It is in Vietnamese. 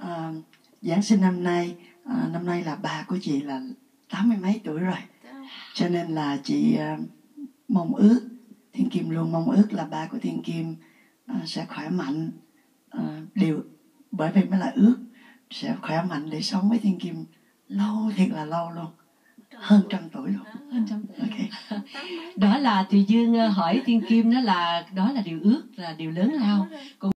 Giáng sinh năm nay là bà của chị là 80 mấy tuổi rồi, cho nên là chị mong ước, Thiên Kim luôn mong ước là ba của Thiên Kim sẽ khỏe mạnh, bởi vì mới là ước sẽ khỏe mạnh để sống với Thiên Kim lâu, thiệt là lâu luôn, hơn 100 tuổi luôn. Hơn 100 tuổi. Okay. Đó là Thùy Dương hỏi Thiên Kim đó là điều ước, là điều lớn lao.